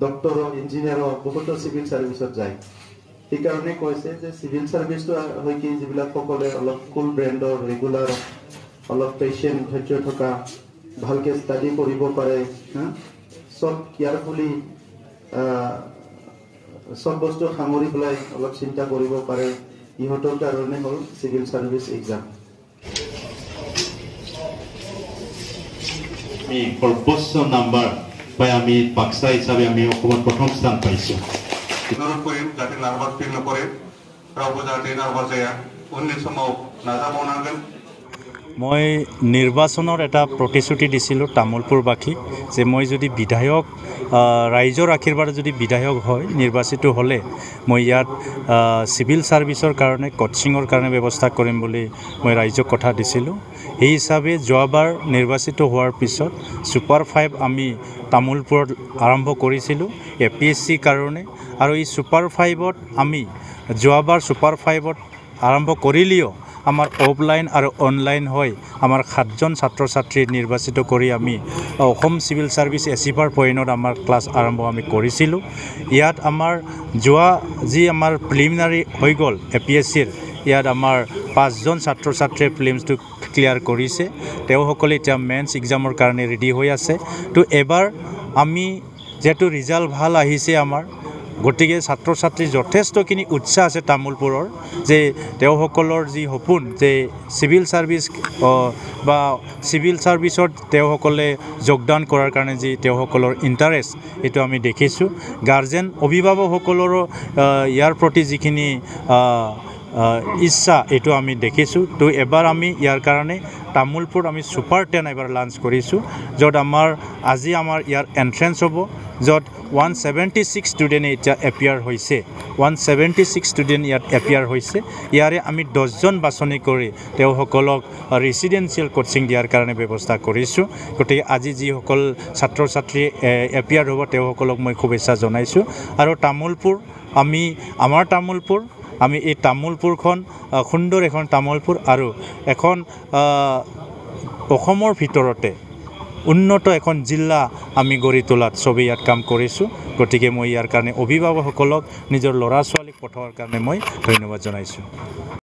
doctor engineer বহুতো civil সাৰ্ভিসত যায় সেইকাৰণে কৈছে যে চিভিল সাৰ্ভিসটো হয় কি যিবিলাক সকলে অলপ কুল ব্ৰেণ্ডৰ ৰেগুলাৰ অলপ পেশেন্ট ধৈৰ্য থকা ভালকে ষ্টাডি কৰিব পাৰে সব কেয়াৰফুলি সব বস্তু সামৰি পেলাই অলপ চিন্তা কৰিব পাৰে ইহঁতৰ কাৰণে হ'ল চিভিল সাৰ্ভিস এক্সাম আমি সৰ্বোচ্চ নাম্বাৰ পাই আমি বাক্সা হিচাপে আমি অসমত প্ৰথম স্থান পাইছোঁ অনুৰোধ কৰিম যাতে নাৰ্ভাছ ফিল নকৰে ৰাওবো যাতে নাৰ্ভাছ যায় উন্নিত समाव নাযাবনাंगोन মই নিৰ্বাচনৰ এটা প্ৰতিশ্ৰুতি দিছিলোঁ তামুলপুৰবাসীক যে মই যদি বিধায়ক ৰাইজৰ আশীৰ্বাদ যদি বিধায়ক হয় নিৰ্বাচিত হ'লে মই ইয়াত চিভিল সাৰ্ভিসৰ কাৰণে কোচিঙৰ কাৰণে ব্যৱস্থা কৰিম বুলি মই ৰাইজক কথা দিছিলোঁ এই হিচাপে যোৱাবাৰ নিৰ্বাচিত হোৱাৰ পিছত সুপাৰ 5 আমি তামুলপুৰত আৰম্ভ কৰিছিলোঁ APSC কাৰণে আৰু এই সুপাৰ 5ত আমি যোৱাবাৰ সুপাৰ 5ত আৰম্ভ কৰিলেও আমাৰ অফলাইন আৰু অনলাইন হয় আমাৰ 7জন ছাত্ৰ ছাত্ৰী নিৰ্বাচিত কৰি আমি অসম চিভিল সাৰ্ভিস এচিভাৰ পইণ্টত আমাৰ ক্লাছ আৰম্ভ আমি কৰিছিলোঁ ইয়াত আমাৰ যোৱা যি আমাৰ প্ৰিলিমিনাৰী হৈ গ'ল APSCৰ ইয়াত আমাৰ 5জন ছাত্ৰ ছাত্ৰীয়ে প্ৰিলিমছটো ক্লিয়াৰ কৰিছে তেওঁসকলে এতিয়া মেন্স এক্সামৰ কাৰণে ৰেডি হৈ আছে তো এবাৰ আমি যেটো ৰিজাল্ট ভাল আহিছে আমাৰ গতিকে ছাত্ৰ ছাত্ৰী যথেষ্টখিনি উৎসাহ আছে তামুলপুৰৰ যে তেওঁসকলৰ যি সপোন যে চিভিল সাৰ্ভিস বা চিভিল সাৰ্ভিসত তেওঁসকলে যোগদান কৰাৰ কাৰণে যি তেওঁসকলৰ ইণ্টাৰেষ্ট এটো আমি দেখিছোঁ গাৰ্জেন অভিভাৱকসকলৰো ইয়াৰ প্ৰতি যিখিনি ইচ্ছা এটো আমি দেখিছোঁ তো এবাৰ আমি ইয়াৰ কাৰণে তামুলপুৰ আমি সুপাৰ 10 এবাৰ লঞ্চ কৰিছোঁ য'ত আমাৰ আজি আমাৰ ইয়াৰ এন্ট্ৰেন্স হ'ব য'ত 176 ষ্টুডেণ্ট এতিয়া এপিয়াৰ হৈছে 176 ষ্টুডেণ্ট ইয়াত এপিয়াৰ হৈছে ইয়াৰে আমি 10জন বাছনি কৰি তেওঁসকলক ৰেচিডেন্সিয়েল কোচিং দিয়াৰ কাৰণে ব্যৱস্থা কৰিছোঁ গতিকে আজি যিসকল ছাত্ৰ ছাত্ৰী এপিয়াৰ হ'ব তেওঁসকলক মই শুভেচ্ছা জনাইছোঁ আৰু তামুলপুৰ আমি আমাৰ তামুলপুৰ আমি এই তামুলপুৰখন সুন্দৰ এখন তামুলপুৰ আৰু এখন অসমৰ ভিতৰতে উন্নত এখন জিলা আমি গঢ়ি তোলাত সবে ইয়াত কাম কৰিছোঁ গতিকে মই ইয়াৰ কাৰণে অভিভাৱকসকলক নিজৰ ল'ৰা ছোৱালীক পঠোৱাৰ কাৰণে মই ধন্যবাদ জনাইছোঁ